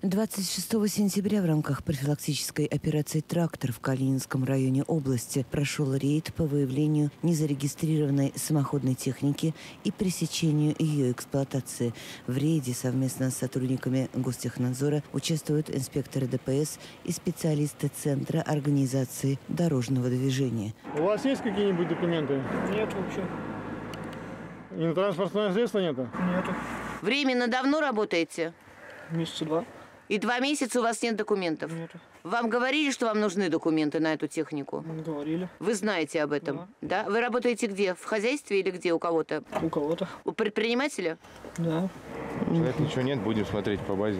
26 сентября в рамках профилактической операции «Трактор» в Калининском районе области прошел рейд по выявлению незарегистрированной самоходной техники и пресечению ее эксплуатации. В рейде совместно с сотрудниками Гостехнадзора участвуют инспекторы ДПС и специалисты Центра организации дорожного движения. У вас есть какие-нибудь документы? Нет вообще. И на транспортное средство нету? Нету. Временно давно работаете? Месяца 2. И 2 месяца у вас нет документов? Нету. Вам говорили, что вам нужны документы на эту технику? Говорили. Вы знаете об этом? Да. Вы работаете где? В хозяйстве или где? У кого-то? У кого-то. У предпринимателя? Да. Человек ничего нет, будем смотреть по базе.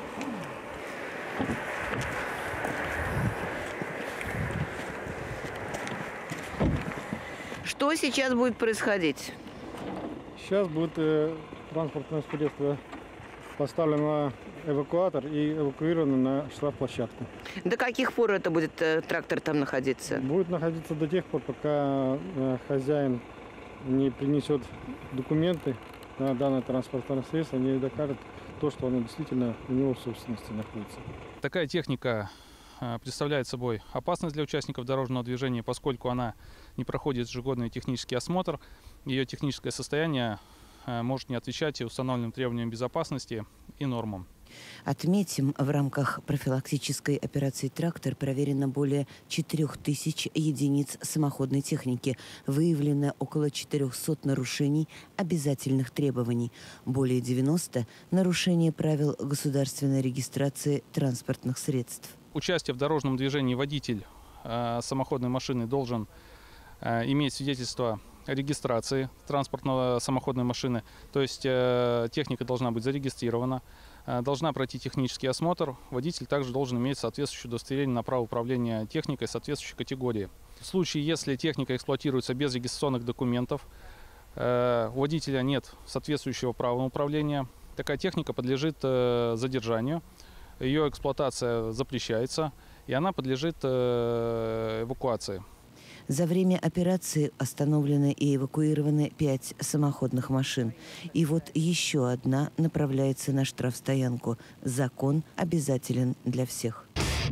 Что сейчас будет происходить? Сейчас будет транспортное средство поставлено на эвакуатор и эвакуировано на штрафплощадку. До каких пор это будет трактор там находиться? Будет находиться до тех пор, пока хозяин не принесет документы на данное транспортное средство, не докажет то, что оно действительно у него в собственности находится. Такая техника представляет собой опасность для участников дорожного движения, поскольку она не проходит ежегодный технический осмотр. Ее техническое состояние может не отвечать установленным требованиям безопасности и нормам. Отметим, в рамках профилактической операции «Трактор» проверено более 4000 единиц самоходной техники. Выявлено около 400 нарушений обязательных требований. Более 90 нарушений правил государственной регистрации транспортных средств. Участие в дорожном движении водитель самоходной машины должен иметь свидетельство о регистрации транспортного самоходной машины, то есть техника должна быть зарегистрирована, должна пройти технический осмотр, водитель также должен иметь соответствующее удостоверение на право управления техникой соответствующей категории. В случае, если техника эксплуатируется без регистрационных документов, у водителя нет соответствующего права управления, такая техника подлежит задержанию, ее эксплуатация запрещается и она подлежит эвакуации. За время операции остановлены и эвакуированы 5 самоходных машин. И вот еще одна направляется на штрафстоянку. Закон обязателен для всех.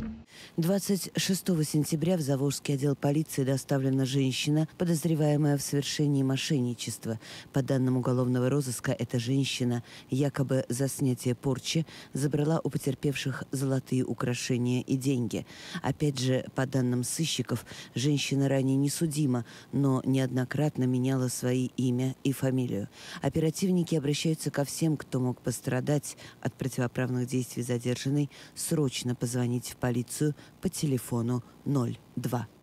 26 сентября в Заволжский отдел полиции доставлена женщина, подозреваемая в совершении мошенничества. По данным уголовного розыска, эта женщина якобы за снятие порчи забрала у потерпевших золотые украшения и деньги. Опять же, по данным сыщиков, женщина ранее не судима, но неоднократно меняла свои имя и фамилию. Оперативники обращаются ко всем, кто мог пострадать от противоправных действий задержанной, срочно позвонить в полицию по телефону 02.